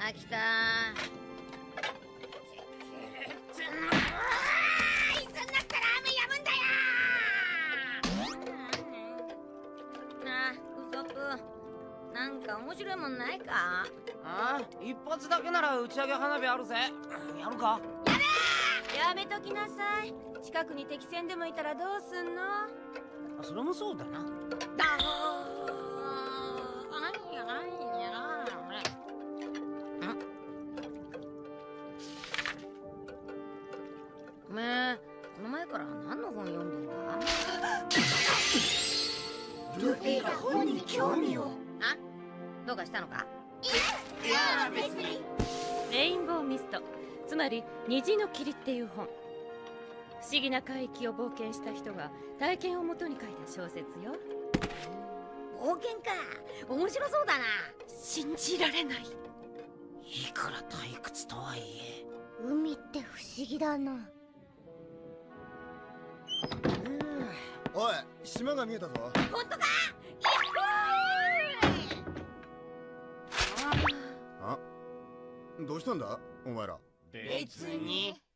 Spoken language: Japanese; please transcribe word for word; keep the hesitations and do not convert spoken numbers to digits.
飽きたー。いつになったら雨止むんだよー。なあ、ウソップ、なんか面白いもんないか？ ああ、一発だけなら打ち上げ花火あるぜ。やるか？ やれー。やめときなさい。近くに敵戦でもいたらどうすんの？ それもそうだな。 だー。あんやあんやん。おめえ、この前から何の本読んでんだ？ ルフィが本に興味を。 あ？どうかしたのか？ いや、別に。 レインボーミスト、つまり虹の霧っていう本。不思議な海域を冒険した人が体験をもとに書いた小説よ。 冒険か、面白そうだな。 信じられない。 いくら退屈とはいえ、 海って不思議だな。 おい、島が見えたぞ。 本当か？ あ、どうしたんだお前ら。 別に。